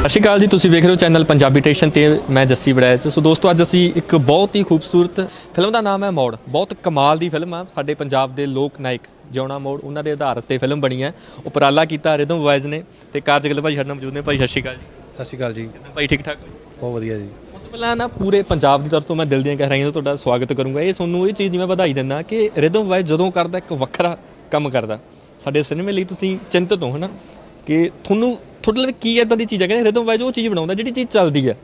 ਸਤਿ ਸ਼੍ਰੀ ਅਕਾਲ ਜੀ। ਤੁਸੀਂ ਵੇਖ ਰਹੇ ਹੋ ਚੈਨਲ ਪੰਜਾਬੀ ਟੇਸ਼ਨ ਤੇ ਮੈਂ ਜੱਸੀ ਬੜੈਚ। ਸੋ ਦੋਸਤੋ, ਅੱਜ ਅਸੀਂ ਇੱਕ ਬਹੁਤ ਹੀ ਖੂਬਸੂਰਤ ਫਿਲਮ ਦਾ ਨਾਮ ਹੈ ਮੋੜ। ਬਹੁਤ ਕਮਾਲ ਦੀ ਫਿਲਮ ਆ। ਸਾਡੇ ਪੰਜਾਬ ਦੇ ਲੋਕ ਨਾਇਕ ਜਿਉਣਾ ਮੋੜ ਉਹਨਾਂ ਦੇ ਆਧਾਰ 'ਤੇ ਫਿਲਮ ਬਣੀ ਹੈ। ਉਪਰਾਲਾ ਕੀਤਾ ਰਿਦਮ ਵॉइस ਨੇ ਤੇ ਕਾਰਜਗਲ ਭਾਈ ਸਾਡੇ ਨਾਲ ਮੌਜੂਦ ਨੇ। ਭਾਈ ਸਤਿ ਸ਼੍ਰੀ ਅਕਾਲ ਜੀ। ਸਤਿ ਸ਼੍ਰੀ ਅਕਾਲ ਜੀ। ਭਾਈ ਠੀਕ ਠਾਕ? ਬਹੁਤ ਵਧੀਆ ਜੀ। ਸਭ ਤੋਂ ਪਹਿਲਾਂ ਨਾ ਪੂਰੇ ਪੰਜਾਬ ਦੀ ਤਰਫ ਤੋਂ ਮੈਂ ਦਿਲ ਦੀਆਂ ਗਹਿਰਾਈਆਂ ਤੋਂ ਤੁਹਾਡਾ ਸਵਾਗਤ ਕਰੂੰਗਾ। ਇਹ ਤੁਹਾਨੂੰ ਇਹ ਚੀਜ਼ ਦੀ ਮੈਂ ਵਧਾਈ ਦਿੰਦਾ ਕਿ ਰਿਦਮ ਵॉइस ਜਦੋਂ ਕਰਦਾ ਇੱਕ ਵੱਖਰਾ ਕੰਮ ਕਰਦਾ। ਸਾਡੇ ਸਿਨੇਮੇ ਲਈ ਤੁਸੀਂ ਚਿੰਤਤ ਹੋ, ਹੈ ਨਾ, ਕਿ ਤੁਹਾਡੇ ਲਈ ਕੀ ਇੱਦਾਂ ਦੀ ਚੀਜ਼ ਹੈ ਕਿ ਰਿਦਮ ਵॉइस ਉਹ ਚੀਜ਼ ਬਣਾਉਂਦਾ ਜਿਹੜੀ ਚੀਜ਼ ਚੱਲਦੀ ਹੈ।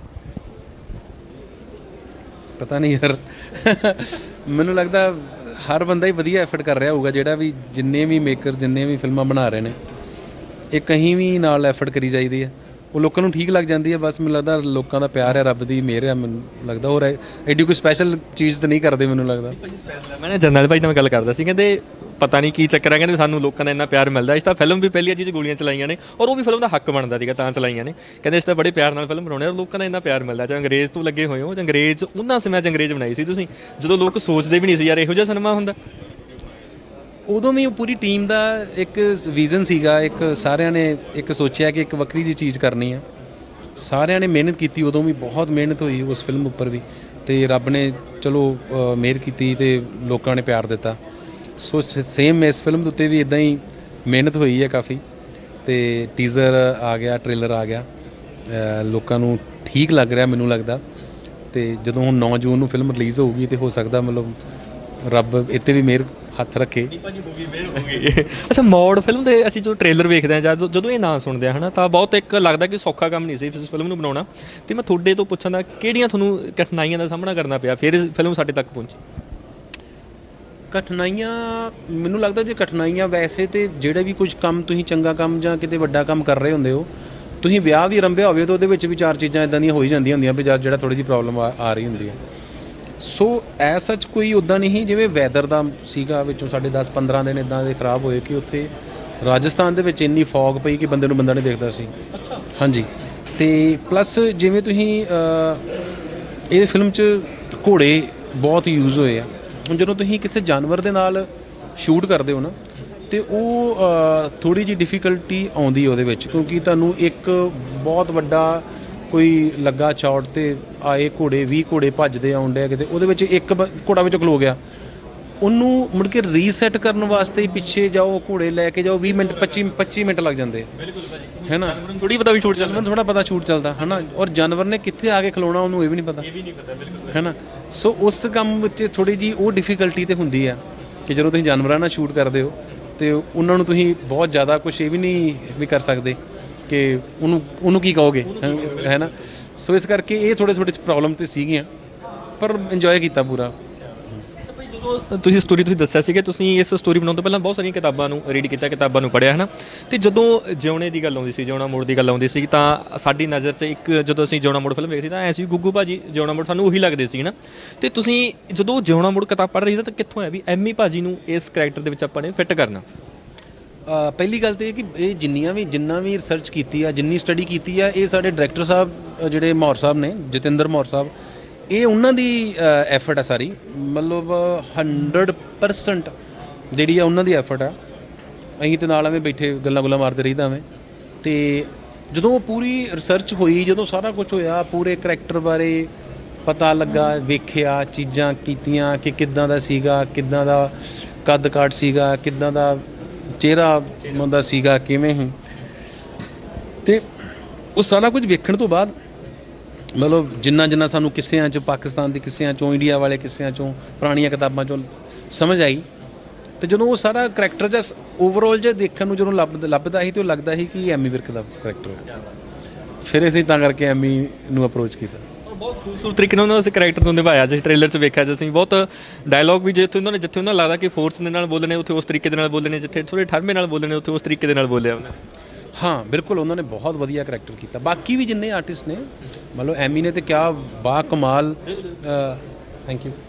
ਪਤਾ ਨਹੀਂ ਯਾਰ ਮੈਨੂੰ ਲੱਗਦਾ ਹਰ ਬੰਦਾ ਹੀ ਵਧੀਆ ਐਫਰਟ ਕਰ ਰਿਹਾ ਹੋਊਗਾ। ਜਿਹੜਾ ਵੀ ਜਿੰਨੇ ਵੀ ਮੇਕਰ ਜਿੰਨੇ ਵੀ ਫਿਲਮਾਂ ਬਣਾ ਰਹੇ ਨੇ, ਇਹ ਕहीं ਵੀ ਨਾਲ ਐਫਰਟ ਕਰੀ ਚਾਹੀਦੀ ਹੈ। ਉਹ ਲੋਕਾਂ ਨੂੰ ਠੀਕ ਲੱਗ ਜਾਂਦੀ ਹੈ। ਬਸ ਮੈਨੂੰ ਲੱਗਦਾ ਲੋਕਾਂ ਦਾ ਪਿਆਰ ਹੈ, ਰੱਬ ਦੀ ਮਿਹਰ ਹੈ। ਮੈਨੂੰ ਲੱਗਦਾ ਹੋਰ ਐਡੀ ਕੋਈ ਸਪੈਸ਼ਲ ਚੀਜ਼ ਤਾਂ ਨਹੀਂ ਕਰਦੇ। ਮੈਨੂੰ ਲੱਗਦਾ ਮੈਂ ਜਰਨਲ ਭਾਈ ਨਾਲ ਗੱਲ ਕਰਦਾ ਸੀ, ਕਹਿੰਦੇ ਪਤਾ ਨਹੀਂ ਕੀ ਚੱਕਰ ਹੈ, ਕਹਿੰਦੇ ਸਾਨੂੰ ਲੋਕਾਂ ਦਾ ਇੰਨਾ ਪਿਆਰ ਮਿਲਦਾ। ਇਸ ਤਾਂ ਫਿਲਮ ਵੀ ਪਹਿਲੀ ਚੀਜ਼ ਗੋਲੀਆਂ ਚਲਾਈਆਂ ਨੇ ਔਰ ਉਹ ਵੀ ਫਿਲਮ ਦਾ ਹੱਕ ਬਣਦਾ ਸੀਗਾ ਤਾਂ ਚਲਾਈਆਂ ਨੇ। ਕਹਿੰਦੇ ਇਸ ਤਾਂ ਬੜੇ ਪਿਆਰ ਨਾਲ ਫਿਲਮ ਬਣਾਉਣੇ ਔਰ ਲੋਕਾਂ ਦਾ ਇੰਨਾ ਪਿਆਰ ਮਿਲਦਾ। ਚਾਹੇ ਅੰਗਰੇਜ਼ ਤੋਂ ਲੱਗੇ ਹੋਏ ਹੋ, ਅੰਗਰੇਜ਼ ਉਹਨਾਂ ਸਮਿਆਂ 'ਚ ਅੰਗਰੇਜ਼ ਬਣਾਈ ਸੀ ਤੁਸੀਂ, ਜਦੋਂ ਲੋਕ ਸੋਚਦੇ ਵੀ ਨਹੀਂ ਸੀ ਯਾਰ ਇਹੋ ਜਿਹਾ ਸਿਨੇਮਾ ਹੁੰਦਾ। ਉਦੋਂ ਵੀ ਪੂਰੀ ਟੀਮ ਦਾ ਇੱਕ ਵਿਜ਼ਨ ਸੀਗਾ। ਇੱਕ ਸਾਰਿਆਂ ਨੇ ਇੱਕ ਸੋਚਿਆ ਕਿ ਇੱਕ ਵੱਖਰੀ ਜਿਹੀ ਚੀਜ਼ ਕਰਨੀ ਆ। ਸਾਰਿਆਂ ਨੇ ਮਿਹਨਤ ਕੀਤੀ। ਉਦੋਂ ਵੀ ਬਹੁਤ ਮਿਹਨਤ ਹੋਈ ਉਸ ਫਿਲਮ ਉੱਪਰ ਵੀ, ਅਤੇ ਰੱਬ ਨੇ ਚਲੋ ਮਿਹਰ ਕੀਤੀ ਅਤੇ ਲੋਕਾਂ ਨੇ ਪਿਆਰ ਦਿੱਤਾ। ਸੋ ਸੇਮ ਇਸ ਫਿਲਮ ਦੇ ਉੱਤੇ ਵੀ ਇੱਦਾਂ ਹੀ ਮਿਹਨਤ ਹੋਈ ਹੈ ਕਾਫੀ। ਅਤੇ ਟੀਜ਼ਰ ਆ ਗਿਆ, ਟ੍ਰੇਲਰ ਆ ਗਿਆ, ਲੋਕਾਂ ਨੂੰ ਠੀਕ ਲੱਗ ਰਿਹਾ ਮੈਨੂੰ ਲੱਗਦਾ। ਅਤੇ ਜਦੋਂ ਹੁਣ 9 ਜੂਨ ਨੂੰ ਫਿਲਮ ਰਿਲੀਜ਼ ਹੋਊਗੀ ਅਤੇ ਹੋ ਸਕਦਾ ਮਤਲਬ ਰੱਬ ਇੱਥੇ ਵੀ ਮਿਹਰ ਹੱਥ ਰੱਖੇ। ਅੱਛਾ, ਮੋੜ ਫਿਲਮ ਦੇ ਅਸੀਂ ਜੋ ਟ੍ਰੇਲਰ ਵੇਖਦੇ ਹਾਂ ਜਾਂ ਜਦੋਂ ਇਹ ਨਾਂ ਸੁਣਦੇ ਹਾਂ, ਹੈ ਨਾ, ਤਾਂ ਬਹੁਤ ਇੱਕ ਲੱਗਦਾ ਕਿ ਸੌਖਾ ਕੰਮ ਨਹੀਂ ਸੀ ਇਸ ਫਿਲਮ ਨੂੰ ਬਣਾਉਣਾ। ਅਤੇ ਮੈਂ ਤੁਹਾਡੇ ਤੋਂ ਪੁੱਛਣ ਦਾ ਕਿਹੜੀਆਂ ਤੁਹਾਨੂੰ ਕਠਿਨਾਈਆਂ ਦਾ ਸਾਹਮਣਾ ਕਰਨਾ ਪਿਆ ਫਿਰ ਇਹ ਫਿਲਮ ਸਾਡੇ ਤੱਕ ਪਹੁੰਚੀ? ਕਠਿਨਾਈਆਂ ਮੈਨੂੰ ਲੱਗਦਾ ਜੇ ਕਠਿਨਾਈਆਂ ਵੈਸੇ ਤਾਂ ਜਿਹੜਾ ਵੀ ਕੁਝ ਕੰਮ ਤੁਸੀਂ ਚੰਗਾ ਕੰਮ ਜਾਂ ਕਿਤੇ ਵੱਡਾ ਕੰਮ ਕਰ ਰਹੇ ਹੁੰਦੇ ਹੋ, ਤੁਸੀਂ ਵਿਆਹ ਵੀ ਆਰੰਭਿਆ ਹੋਵੇ ਤਾਂ ਉਹਦੇ ਵਿੱਚ ਵੀ 4 ਚੀਜ਼ਾਂ ਇੱਦਾਂ ਦੀਆਂ ਹੋ ਹੀ ਜਾਂਦੀਆਂ ਹੁੰਦੀਆਂ ਵੀ ਜਿਹੜਾ ਥੋੜ੍ਹੀ ਜਿਹੀ ਪ੍ਰੋਬਲਮ ਆ ਰਹੀ ਹੁੰਦੀ ਹੈ। ਸੋ ਐਸ ਸੱਚ ਕੋਈ ਉੱਦਾਂ ਨਹੀਂ। ਜਿਵੇਂ ਵੈਦਰ ਦਾ ਸੀਗਾ, ਵਿੱਚੋਂ ਸਾਡੇ 10-15 ਦਿਨ ਇੱਦਾਂ ਦੇ ਖਰਾਬ ਹੋਏ ਕਿ ਉੱਥੇ ਰਾਜਸਥਾਨ ਦੇ ਵਿੱਚ ਇੰਨੀ ਫੌਗ ਪਈ ਕਿ ਬੰਦੇ ਨੂੰ ਬੰਦਾ ਨਹੀਂ ਦਿਖਦਾ ਸੀ। ਹਾਂਜੀ। ਅਤੇ ਪਲੱਸ ਜਿਵੇਂ ਤੁਸੀਂ ਇਹ ਫਿਲਮ 'ਚ ਘੋੜੇ ਬਹੁਤ ਯੂਜ਼ ਹੋਏ ਆ। ਹੁਣ ਜਦੋਂ ਤੁਸੀਂ ਕਿਸੇ ਜਾਨਵਰ ਦੇ ਨਾਲ ਸ਼ੂਟ ਕਰਦੇ ਹੋ ਨਾ, ਅਤੇ ਉਹ ਥੋੜ੍ਹੀ ਜਿਹੀ ਡਿਫੀਕਲਟੀ ਆਉਂਦੀ ਉਹਦੇ ਵਿੱਚ, ਕਿਉਂਕਿ ਤੁਹਾਨੂੰ ਇੱਕ ਬਹੁਤ ਵੱਡਾ ਕੋਈ ਲੱਗਾ ਚੌੜ 'ਤੇ ਆਏ ਘੋੜੇ 20 ਘੋੜੇ ਭੱਜਦੇ ਆਉਣ ਡਿਆ ਕਿਤੇ, ਉਹਦੇ ਵਿੱਚ ਇੱਕ ਘੋੜਾ ਵਿੱਚ ਖਲੋ ਗਿਆ, ਉਹਨੂੰ ਮੁੜ ਕੇ ਰੀਸੈਟ ਕਰਨ ਵਾਸਤੇ ਪਿੱਛੇ ਜਾਓ, ਘੋੜੇ ਲੈ ਕੇ ਜਾਓ, 20 ਮਿੰਟ 25 ਮਿੰਟ ਲੱਗ ਜਾਂਦੇ ਹੈ ਨਾ। ਥੋੜ੍ਹੀ ਪਤਾ ਵੀ ਛੂਟ ਚੱਲਦਾ, ਥੋੜ੍ਹਾ ਪਤਾ ਛੂਟ ਚੱਲਦਾ ਹੈ ਨਾ। ਔਰ ਜਾਨਵਰ ਨੇ ਕਿੱਥੇ ਆ ਕੇ ਖਲੋਣਾ ਉਹਨੂੰ ਇਹ ਵੀ ਨਹੀਂ ਪਤਾ ਹੈ ਨਾ। ਸੋ ਉਸ ਕੰਮ ਵਿੱਚ ਥੋੜ੍ਹੀ ਜਿਹੀ ਉਹ ਡਿਫੀਕਲਟੀ ਤਾਂ ਹੁੰਦੀ ਆ ਕਿ ਜਦੋਂ ਤੁਸੀਂ ਜਾਨਵਰਾਂ ਨਾਲ ਸ਼ੂਟ ਕਰਦੇ ਹੋ ਅਤੇ ਉਹਨਾਂ ਨੂੰ ਤੁਸੀਂ ਬਹੁਤ ਜ਼ਿਆਦਾ ਕੁਛ ਇਹ ਵੀ ਨਹੀਂ ਵੀ ਕਰ ਸਕਦੇ ਕਿ ਉਹਨੂੰ ਕੀ ਕਹੋਗੇ, ਹੈ ਨਾ। ਸੋ ਇਸ ਕਰਕੇ ਇਹ ਥੋੜ੍ਹੇ ਪ੍ਰੋਬਲਮ ਤਾਂ ਸੀਗੀਆਂ, ਪਰ ਇੰਜੋਏ ਕੀਤਾ ਪੂਰਾ। ਜਦੋਂ ਤੁਸੀਂ ਸਟੋਰੀ ਦੱਸਿਆ ਸੀ ਕਿ ਤੁਸੀਂ ਇਸ ਸਟੋਰੀ ਬਣਾਉਣ ਤੋਂ ਪਹਿਲਾਂ ਬਹੁਤ ਸਾਰੀਆਂ ਕਿਤਾਬਾਂ ਨੂੰ ਰੀਡ ਕੀਤਾ, ਕਿਤਾਬਾਂ ਨੂੰ ਪੜ੍ਹਿਆ, ਹੈ ਨਾ। ਅਤੇ ਜਦੋਂ ਜਿਉਣੇ ਦੀ ਗੱਲ ਆਉਂਦੀ ਸੀ, ਜਿਉਣਾ ਮੋੜ ਦੀ ਗੱਲ ਆਉਂਦੀ ਸੀ, ਤਾਂ ਸਾਡੀ ਨਜ਼ਰ 'ਚ ਇੱਕ ਜਦੋਂ ਅਸੀਂ ਜਿਉਣਾ ਮੋੜ ਫਿਲਮ ਵੇਖਦੇ ਤਾਂ ਐਂ ਸੀ ਗੁੱਗੂ ਭਾਜੀ ਜਿਉਣਾ ਮੋੜ ਸਾਨੂੰ ਉਹੀ ਲੱਗਦੇ ਸੀ, ਹੈ ਨਾ। ਅਤੇ ਤੁਸੀਂ ਜਦੋਂ ਜਿਉਣਾ ਮੋੜ ਕਿਤਾਬ ਪੜ੍ਹ ਰਹੀ ਸੀ ਤਾਂ ਕਿੱਥੋਂ ਹੈ ਵੀ ਐਮੀ ਭਾਜੀ ਨੂੰ ਇਸ ਕਰੈਕਟਰ ਦੇ ਵਿੱਚ ਆਪਾਂ ਨੇ ਫਿੱਟ ਕਰਨਾ? ਪਹਿਲੀ ਗੱਲ ਤਾਂ ਇਹ ਕਿ ਇਹ ਜਿੰਨਾ ਵੀ ਰਿਸਰਚ ਕੀਤੀ ਆ, ਜਿੰਨੀ ਸਟੱਡੀ ਕੀਤੀ ਆ, ਇਹ ਸਾਡੇ ਡਾਇਰੈਕਟਰ ਸਾਹਿਬ ਜਿਹੜੇ ਮੌਰ ਸਾਹਿਬ ਨੇ, ਜਤਿੰਦਰ ਮੌਰ ਸਾਹਿਬ, ਇਹ ਉਹਨਾਂ ਦੀ ਐਫਰਟ ਆ ਸਾਰੀ। ਮਤਲਬ 100% ਜਿਹੜੀ ਆ ਉਹਨਾਂ ਦੀ ਐਫਰਟ ਆ। ਅਸੀਂ ਤਾਂ ਨਾਲ ਐਵੇਂ ਬੈਠੇ ਗੱਲਾਂ ਮਾਰਦੇ ਰਹੀਦਾ ਐਵੇਂ। ਅਤੇ ਜਦੋਂ ਪੂਰੀ ਰਿਸਰਚ ਹੋਈ, ਜਦੋਂ ਸਾਰਾ ਕੁਝ ਹੋਇਆ, ਪੂਰੇ ਕਰੈਕਟਰ ਬਾਰੇ ਪਤਾ ਲੱਗਾ, ਵੇਖਿਆ, ਚੀਜ਼ਾਂ ਕੀਤੀਆਂ ਕਿ ਕਿੱਦਾਂ ਦਾ ਸੀਗਾ, ਕਿੱਦਾਂ ਦਾ ਕੱਦ ਕਾਠ ਸੀਗਾ, ਕਿੱਦਾਂ ਦਾ ਚਿਹਰਾ ਹੁੰਦਾ ਸੀਗਾ, ਕਿਵੇਂ ਹੀ। ਅਤੇ ਉਹ ਸਾਰਾ ਕੁਝ ਵੇਖਣ ਤੋਂ ਬਾਅਦ ਮਤਲਬ ਜਿੰਨਾ ਸਾਨੂੰ ਕਿੱਸਿਆਂ 'ਚ, ਪਾਕਿਸਤਾਨ ਦੇ ਕਿੱਸਿਆਂ 'ਚੋਂ, ਇੰਡੀਆ ਵਾਲੇ ਕਿੱਸਿਆਂ 'ਚੋਂ, ਪੁਰਾਣੀਆਂ ਕਿਤਾਬਾਂ 'ਚੋਂ ਸਮਝ ਆਈ। ਅਤੇ ਜਦੋਂ ਉਹ ਸਾਰਾ ਕਰੈਕਟਰ ਜਿਹਾ ਓਵਰਆਲ ਜਿਹਾ ਦੇਖਣ ਨੂੰ ਜਦੋਂ ਲੱਭਦਾ ਸੀ, ਅਤੇ ਉਹ ਲੱਗਦਾ ਸੀ ਕਿ ਐਮੀ ਵਿਰਕ ਦਾ ਕਰੈਕਟਰ ਹੈ। ਫਿਰ ਅਸੀਂ ਤਾਂ ਕਰਕੇ ਐਮੀ ਨੂੰ ਅਪਰੋਚ ਕੀਤਾ। ਬਹੁਤ ਖੂਬਸੂਰਤ ਤਰੀਕੇ ਨਾਲ ਉਹਨਾਂ ਉਸ ਕਰੈਕਟਰ ਨੂੰ ਨਿਭਾਇਆ। ਜਿਸ ਟ੍ਰੇਲਰ 'ਚ ਵੇਖਿਆ ਅਸੀਂ ਬਹੁਤ ਡਾਇਲੋਗ ਵੀ ਜਿੱਥੇ ਉਹਨਾਂ ਨੂੰ ਲੱਗਦਾ ਕਿ ਫੋਰਸ ਦੇ ਨਾਲ ਬੋਲਣੇ, ਉੱਥੇ ਉਸ ਤਰੀਕੇ ਦੇ ਨਾਲ ਬੋਲਣੇ, ਜਿੱਥੇ ਥੋੜ੍ਹੇ ਠਰਮੇ ਨਾਲ ਬੋਲਣੇ, ਉੱਥੇ ਉਸ ਤਰੀਕੇ ਦੇ ਨਾਲ ਬੋਲਿਆ ਉਹਨਾਂ ਨੇ। ਹਾਂ ਬਿਲਕੁਲ, ਉਹਨਾਂ ਨੇ ਬਹੁਤ ਵਧੀਆ ਕਰੈਕਟਰ ਕੀਤਾ। ਬਾਕੀ ਵੀ ਜਿੰਨੇ ਆਰਟਿਸਟ ਨੇ, ਮਤਲਬ ਐਮੀ ਨੇ ਤਾਂ ਕਿਆ ਬਾ ਕਮਾਲ, ਥੈਂਕ ਯੂ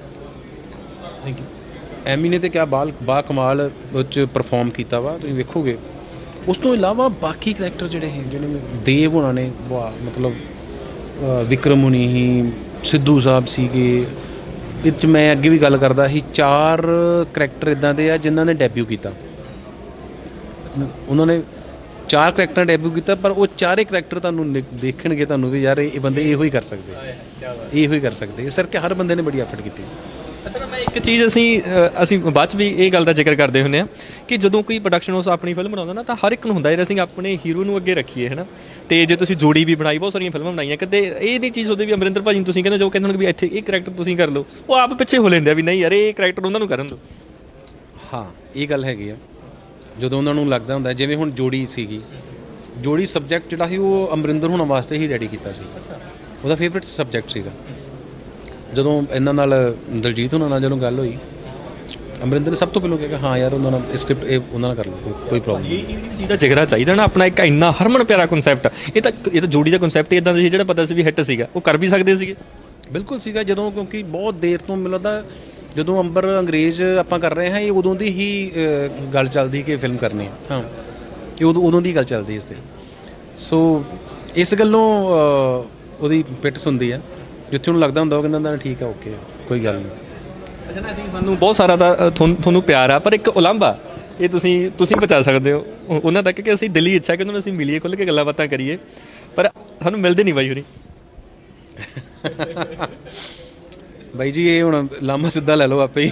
ਐਮੀ ਨੇ ਤਾਂ ਕਿਆ ਬਾ ਕਮਾਲ ਉਹ 'ਚ ਪਰਫੋਰਮ ਕੀਤਾ ਵਾ, ਤੁਸੀਂ ਵੇਖੋਗੇ। ਉਸ ਤੋਂ ਇਲਾਵਾ ਬਾਕੀ ਕਰੈਕਟਰ ਜਿਹੜੇ ਦੇਵ ਹੋਣਾ ਨੇ, ਮਤਲਬ ਵਿਕਰਮ ਹੁਣੀ ਹੀ, ਸਿੱਧੂ ਸਾਹਿਬ ਸੀਗੇ। ਇਹ 'ਚ ਮੈਂ ਅੱਗੇ ਵੀ ਗੱਲ ਕਰਦਾ ਸੀ, 4 ਕਰੈਕਟਰ ਇੱਦਾਂ ਦੇ ਆ ਜਿਨ੍ਹਾਂ ਨੇ ਡੈਬਿਊ ਕੀਤਾ। ਉਹਨਾਂ ਨੇ 4 ਕਰੈਕਟਰਾਂ ਡੈਬਿਊ ਕੀਤਾ, ਪਰ ਉਹ ਚਾਰੇ ਕਰੈਕਟਰ ਤੁਹਾਨੂੰ ਦੇਖਣਗੇ ਤੁਹਾਨੂੰ ਵੀ ਯਾਰ ਇਹ ਬੰਦੇ ਇਹੋ ਹੀ ਕਰ ਸਕਦੇ, ਇਹੋ ਹੀ ਕਰ ਸਕਦੇ, ਇਸ ਕਰਕੇ ਹਰ ਬੰਦੇ ਨੇ ਬੜੀ ਐਫਰਟ ਕੀਤੀ। ਅੱਛਾ ਨਾ, ਮੈਂ ਇੱਕ ਚੀਜ਼ ਅਸੀਂ ਬਾਅਦ 'ਚ ਵੀ ਇਹ ਗੱਲ ਦਾ ਜ਼ਿਕਰ ਕਰਦੇ ਹੁੰਦੇ ਹਾਂ ਕਿ ਜਦੋਂ ਕੋਈ ਪ੍ਰੋਡਕਸ਼ਨ ਹਾਊਸ ਆਪਣੀ ਫਿਲਮ ਬਣਾਉਂਦਾ ਨਾ, ਤਾਂ ਹਰ ਇੱਕ ਨੂੰ ਹੁੰਦਾ ਯਾਰ ਅਸੀਂ ਆਪਣੇ ਹੀਰੋ ਨੂੰ ਅੱਗੇ ਰੱਖੀਏ, ਹੈ ਨਾ। ਤੇ ਜੇ ਤੁਸੀਂ ਜੋੜੀ ਵੀ ਬਣਾਈ, ਬਹੁਤ ਸਾਰੀਆਂ ਫਿਲਮਾਂ ਬਣਾਈਆਂ, ਕਦੇ ਇਹ ਨਹੀਂ ਚੀਜ਼ ਹੁੰਦੀ ਵੀ ਅਮਰਿੰਦਰ ਭਾਜੀ ਨੂੰ ਤੁਸੀਂ ਕਹਿੰਦੇ ਜੋ ਕਹਿੰਦੇ ਵੀ ਇੱਥੇ ਇਹ ਕਰੈਕਟਰ ਤੁਸੀਂ ਕਰ ਲਓ, ਉਹ ਆਪ ਪਿੱਛੇ ਹੋ ਲੈਂਦੇ ਆ ਵੀ ਨਹੀਂ ਯਾਰ ਇਹ ਕਰੈਕਟਰ ਉਹਨਾਂ ਨੂੰ ਕਰਨ ਦਿਓ। ਹਾਂ, ਇਹ ਗੱਲ ਹੈਗੀ ਆ। ਜਦੋਂ ਉਹਨਾਂ ਨੂੰ ਲੱਗਦਾ ਹੁੰਦਾ, ਜਿਵੇਂ ਹੁਣ ਜੋੜੀ ਸੀਗੀ, ਜੋੜੀ ਸਬਜੈਕਟ ਜਿਹੜਾ ਸੀ ਉਹ ਅਮਰਿੰਦਰ ਹੋਣਾ ਵਾਸਤੇ ਹੀ ਰੈਡੀ ਕੀਤਾ ਸੀ, ਉਹਦਾ ਫੇਵਰੇਟ ਸਬਜੈਕਟ ਸੀਗਾ। ਜਦੋਂ ਇਹਨਾਂ ਨਾਲ ਦਲਜੀਤ ਹੋਣਾ ਨਾਲ ਜਦੋਂ ਗੱਲ ਹੋਈ, ਅਮਰਿੰਦਰ ਨੇ ਸਭ ਤੋਂ ਪਹਿਲਾਂ ਕਿਹਾ ਹਾਂ ਯਾਰ ਉਹਨਾਂ ਨਾਲ ਸਕ੍ਰਿਪਟ ਇਹ ਉਹਨਾਂ ਨਾਲ ਕਰ ਲਓ, ਕੋਈ ਪ੍ਰੋਬਲਮ ਨਹੀਂ। ਇਹ ਚੀਜ਼ ਦਾ ਜਿਗਰਾ ਚਾਹੀਦਾ ਨਾ ਆਪਣਾ, ਇੱਕ ਇੰਨਾ ਹਰਮਨ ਪਿਆਰਾ ਕਨਸੈਪਟ, ਇਹ ਤਾਂ ਜੋੜੀ ਦਾ ਕਨਸੈਪਟ ਇਦਾਂ ਦਾ ਸੀ ਜਿਹੜਾ ਪਤਾ ਸੀ ਵੀ ਹਿੱਟ ਸੀਗਾ, ਉਹ ਕਰ ਵੀ ਸਕਦੇ ਸੀਗੇ। ਬਿਲਕੁਲ ਸੀਗਾ, ਜਦੋਂ ਕਿਉਂਕਿ ਬਹੁਤ ਦੇਰ ਤੋਂ ਮੈਨੂੰ ਲੱਗਦਾ ਜਦੋਂ ਅੰਬਰ ਅੰਗਰੇਜ਼ ਆਪਾਂ ਕਰ ਰਹੇ ਹਾਂ, ਇਹ ਉਦੋਂ ਦੀ ਹੀ ਗੱਲ ਚੱਲਦੀ ਕਿ ਫਿਲਮ ਕਰਨੀ ਹੈ। ਹਾਂ, ਇਹ ਉਦੋਂ ਦੀ ਗੱਲ ਚੱਲਦੀ ਇਸ 'ਤੇ। ਸੋ ਇਸ ਗੱਲੋਂ ਉਹਦੀ ਪਿੱਟ ਸੁਣਦੀ ਆ, ਜਿੱਥੇ ਉਹਨੂੰ ਲੱਗਦਾ ਹੁੰਦਾ ਉਹ ਕਹਿੰਦਾ ਠੀਕ ਆ, ਓਕੇ, ਕੋਈ ਗੱਲ ਨਹੀਂ। ਅੱਛਾ ਨਾ, ਅਸੀਂ ਸਾਨੂੰ ਬਹੁਤ ਸਾਰਾ ਤਾਂ ਤੁਹਾਨੂੰ ਪਿਆਰ ਆ, ਪਰ ਇੱਕ ਉਲਾਂਭਾ ਇਹ ਤੁਸੀਂ ਬਚਾ ਸਕਦੇ ਹੋ ਉਹਨਾਂ ਤੱਕ ਕਿ ਅਸੀਂ ਦਿਲੀ ਇੱਛਾ ਕਿ ਉਹਨਾਂ ਨੂੰ ਅਸੀਂ ਮਿਲੀਏ, ਖੁੱਲ੍ਹ ਕੇ ਗੱਲਾਂ ਬਾਤਾਂ ਕਰੀਏ, ਪਰ ਸਾਨੂੰ ਮਿਲਦੇ ਨਹੀਂ ਬਾਈ ਹੋਰੀ। ਬਾਈ ਜੀ ਇਹ ਹੁਣ ਲਾਮਾ ਸਿੱਧਾ ਲੈ ਲਓ ਆਪੇ ਹੀ।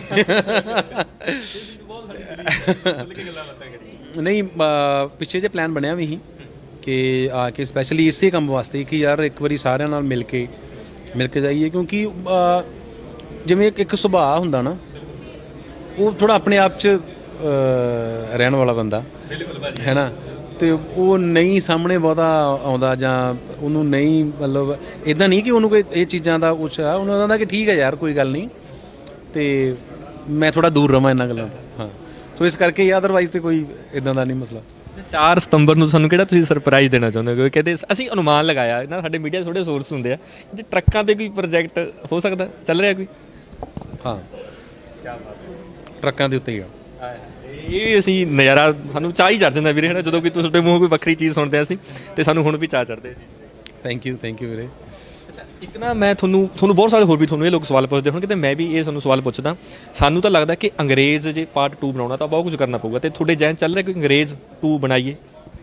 ਨਹੀਂ, ਪਿੱਛੇ ਜੇ ਪਲਾਨ ਬਣਿਆ ਵੀ ਸੀ ਕਿ ਆ ਕੇ ਸਪੈਸ਼ਲੀ ਇਸੇ ਕੰਮ ਵਾਸਤੇ ਕਿ ਯਾਰ ਇੱਕ ਵਾਰੀ ਸਾਰਿਆਂ ਨਾਲ ਮਿਲ ਕੇ ਜਾਈਏ, ਕਿਉਂਕਿ ਜਿਵੇਂ ਇੱਕ ਸੁਭਾਅ ਹੁੰਦਾ ਨਾ, ਉਹ ਥੋੜਾ ਆਪਣੇ ਆਪ 'ਚ ਰਹਿਣ ਵਾਲਾ ਬੰਦਾ ਹੈ ਨਾ, ਤੇ ਉਹ ਨਹੀਂ ਸਾਹਮਣੇ ਬਹੁਤਾ ਆਉਂਦਾ, ਜਾਂ ਉਹਨੂੰ ਨਹੀਂ ਮਤਲਬ ਇੱਦਾਂ ਨਹੀਂ ਕਿ ਉਹਨੂੰ ਕੋਈ ਇਹ ਚੀਜ਼ਾਂ ਦਾ ਕੁਛ ਆ, ਉਹਨੂੰ ਕਹਿੰਦਾ ਕਿ ਠੀਕ ਹੈ ਯਾਰ ਕੋਈ ਗੱਲ ਨਹੀਂ, ਤੇ ਮੈਂ ਥੋੜਾ ਦੂਰ ਰਵਾਂ ਇਹਨਾਂ ਗੱਲਾਂ ਤੋਂ। ਹਾਂ, ਸੋ ਇਸ ਕਰਕੇ ਅਦਰਵਾਈਜ਼ ਤੇ ਕੋਈ ਇੱਦਾਂ ਦਾ ਨਹੀਂ ਮਸਲਾ। 4 ਸਤੰਬਰ ਨੂੰ ਸਾਨੂੰ ਕਿਹੜਾ ਤੁਸੀਂ ਸਰਪ੍ਰਾਈਜ਼ ਦੇਣਾ ਚਾਹੁੰਦੇ ਹੋ? ਕਹਿੰਦੇ ਅਸੀਂ ਅਨੁਮਾਨ ਲਗਾਇਆ ਨਾ, ਸਾਡੇ ਮੀਡੀਆ ਦੇ ਥੋੜੇ ਸੋਰਸ ਹੁੰਦੇ ਆ, ਜੇ ਟਰੱਕਾਂ 'ਤੇ ਕੋਈ ਪ੍ਰੋਜੈਕਟ ਹੋ ਸਕਦਾ ਚੱਲ ਰਿਹਾ ਕੋਈ? ਹਾਂ, ਟਰੱਕਾਂ ਦੇ ਉੱਤੇ ਹੀ ਆ। ਇਹ ਅਸੀਂ ਨਜ਼ਾਰਾ ਸਾਨੂੰ ਚਾਹ ਹੀ ਚੜ੍ਹ ਜਾਂਦਾ ਵੀਰੇ, ਹੈ ਨਾ, ਜਦੋਂ ਕੋਈ ਤੁਹਾਡੇ ਮੂੰਹੋਂ ਕੋਈ ਵੱਖਰੀ ਚੀਜ਼ ਸੁਣਦੇ ਅਸੀਂ, ਤੇ ਸਾਨੂੰ ਹੁਣ ਵੀ ਚਾਹ ਚੜ੍ਹਦੇ ਜੀ। ਥੈਂਕ ਯੂ ਵੀਰੇ। ਅੱਛਾ, ਇੱਕ ਨਾ ਮੈਂ ਤੁਹਾਨੂੰ ਬਹੁਤ ਸਾਰੇ ਹੋਰ ਵੀ ਤੁਹਾਨੂੰ ਇਹ ਲੋਕ ਸਵਾਲ ਪੁੱਛਦੇ ਹੋਣਗੇ, ਤੇ ਮੈਂ ਵੀ ਇਹ ਤੁਹਾਨੂੰ ਸਵਾਲ ਪੁੱਛਦਾ। ਸਾਨੂੰ ਤਾਂ ਲੱਗਦਾ ਕਿ ਅੰਗਰੇਜ਼ ਜੇ ਪਾਰਟ 2 ਬਣਾਉਣਾ ਤਾਂ ਬਹੁਤ ਕੁਝ ਕਰਨਾ ਪਊਗਾ, ਤੇ ਤੁਹਾਡੇ ਜਹਿਨ ਚੱਲ ਰਿਹਾ ਕੋਈ ਅੰਗਰੇਜ਼ 2 ਬਣਾਈਏ?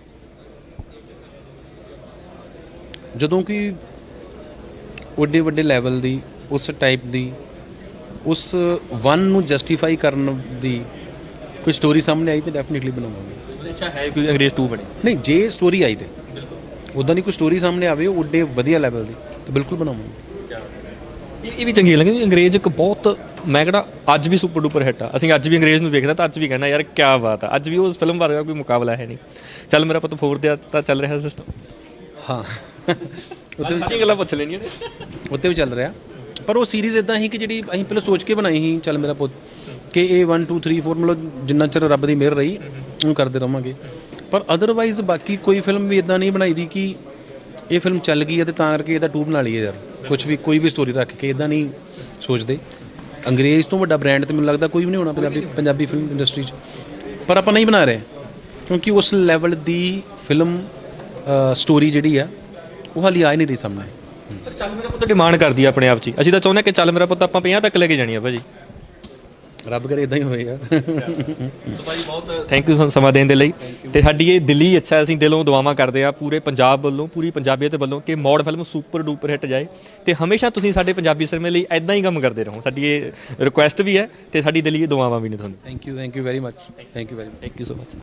ਜਦੋਂ ਕਿ ਵੱਡੇ ਵੱਡੇ ਲੈਵਲ ਦੀ, ਉਸ ਟਾਈਪ ਦੀ, ਉਸ 1 ਨੂੰ ਜਸਟੀਫਾਈ ਕਰਨ ਦੀ ਕੋਈ ਸਟੋਰੀ ਸਾਹਮਣੇ ਆਈ ਤਾਂ ਡੈਫੀਨੇਟਲੀ ਬਣਾਵਾਂਗੇ। ਅੱਛਾ, ਹੈ ਕੋਈ ਅੰਗਰੇਜ਼ 2 ਬਣੇ? ਨਹੀਂ, ਜੇ ਸਟੋਰੀ ਆਈ ਤੇ ਉੱਦਾਂ ਦੀ ਕੋਈ ਸਟੋਰੀ ਸਾਹਮਣੇ ਆਵੇ ਉੱਡੇ ਵਧੀਆ ਲੈਵਲ ਦੀ, ਤਾਂ ਬਿਲਕੁਲ ਬਣਾਵਾਂਗੇ। ਇਹ ਵੀ ਚੰਗੀ ਲੱਗਦੀ। ਅੰਗਰੇਜ਼ ਇੱਕ ਬਹੁਤ, ਮੈਂ ਕਹਿੰਦਾ ਅੱਜ ਵੀ ਸੁਪਰ ਡੂਪਰ ਹਿੱਟ ਆ। ਅਸੀਂ ਅੱਜ ਵੀ ਅੰਗਰੇਜ਼ ਨੂੰ ਵੇਖਦਾ ਤਾਂ ਅੱਜ ਵੀ ਕਹਿੰਦਾ ਯਾਰ ਕਿਆ ਬਾਤ ਆ, ਅੱਜ ਵੀ ਉਸ ਫਿਲਮ ਵਰਗਾ ਕੋਈ ਮੁਕਾਬਲਾ ਹੈ ਨਹੀਂ। ਚੱਲ ਮੇਰਾ ਪੁੱਤ 4 ਦੇ ਤਾਂ ਚੱਲ ਰਿਹਾ ਸਿਸਟਮ। ਹਾਂ, ਉੱਤੇ ਗੱਲਾਂ ਪੁੱਛ ਲੈਣੀਆਂ ਨੇ, ਉੱਤੇ ਵੀ ਚੱਲ ਰਿਹਾ, ਪਰ ਉਹ ਸੀਰੀਜ਼ ਇਦਾਂ ਸੀ ਕਿ ਜਿਹੜੀ ਅਸੀਂ ਪਹਿਲਾਂ ਸੋਚ ਕੇ ਬਣਾਈ ਸੀ, ਚੱਲ ਮੇਰਾ ਪੁੱਤ, ਕਿ ਇਹ 1 2 3 4 ਮਤਲਬ ਜਿੰਨਾ ਚਿਰ ਰੱਬ ਦੀ ਮਿਹਰ ਰਹੀ ਉਹ ਕਰਦੇ ਰਹਾਂਗੇ। ਪਰ ਅਦਰਵਾਈਜ਼ ਬਾਕੀ ਕੋਈ ਫਿਲਮ ਵੀ ਇਦਾਂ ਨਹੀਂ ਬਣਾਈ ਦੀ ਕਿ ਇਹ ਫਿਲਮ ਚੱਲ ਗਈ ਹੈ ਤੇ ਤਾਂ ਕਰਕੇ ਇਹਦਾ 2 ਬਣਾ ਲਈਏ ਯਾਰ, ਕੁਝ ਵੀ ਕੋਈ ਵੀ ਸਟੋਰੀ ਰੱਖ ਕੇ ਇਦਾਂ ਨਹੀਂ ਸੋਚਦੇ। ਅੰਗਰੇਜ਼ ਤੋਂ ਵੱਡਾ ਬ੍ਰਾਂਡ ਤੇ ਮੈਨੂੰ ਲੱਗਦਾ ਕੋਈ ਵੀ ਨਹੀਂ ਹੋਣਾ ਪੰਜਾਬੀ ਫਿਲਮ ਇੰਡਸਟਰੀ 'ਚ, ਪਰ ਆਪਾਂ ਨਹੀਂ ਬਣਾ ਰਹੇ ਕਿਉਂਕਿ ਉਸ ਲੈਵਲ ਦੀ ਫਿਲਮ ਸਟੋਰੀ ਜਿਹੜੀ ਆ ਉਹ ਹਾਲੇ ਆ ਹੀ ਨਹੀਂ ਰਹੀ ਸਾਹਮਣੇ। ਚੱਲ ਮੇਰਾ ਪੁੱਤ ਡਿਮਾਂਡ ਕਰਦੀ ਆ ਆਪਣੇ ਆਪ 'ਚ ਹੀ, ਅਸੀਂ ਤਾਂ ਚਾਹੁੰਦੇ ਕਿ ਚੱਲ ਮੇਰਾ ਪੁੱਤ ਆਪਾਂ 50 ਤੱਕ ਲੈ ਕੇ ਜਾਣੀ ਆ ਭਾਜੀ। ਰੱਬ ਕਰੇ ਇਦਾਂ ਹੀ ਹੋਏ ਯਾਰ। ਭਾਈ ਬਹੁਤ ਥੈਂਕ ਯੂ ਸਾਨੂੰ ਸਮਾਂ ਦੇਣ ਦੇ ਲਈ, ਤੇ ਸਾਡੀ ਇਹ ਦਿਲੀ ਇੱਛਾ, ਅਸੀਂ ਦਿਲੋਂ ਦੁਆਵਾਂ ਕਰਦੇ ਹਾਂ ਪੂਰੇ ਪੰਜਾਬ ਵੱਲੋਂ, ਪੂਰੀ ਪੰਜਾਬੀਅਤ ਵੱਲੋਂ ਕਿ Maurh film super duper hit ਜਾਏ, ਤੇ ਹਮੇਸ਼ਾ ਤੁਸੀਂ ਸਾਡੇ ਪੰਜਾਬੀ ਸਿਨੇਮੇ ਲਈ ਐਦਾਂ ਹੀ ਕੰਮ ਕਰਦੇ ਰਹੋ। ਸਾਡੀ ਇਹ ਰਿਕੁਐਸਟ ਵੀ ਹੈ ਤੇ ਸਾਡੀ ਦਿਲੀ ਦੁਆਵਾਂ ਵੀ ਨੇ ਤੁਹਾਨੂੰ। Thank you very much. Thank you so much.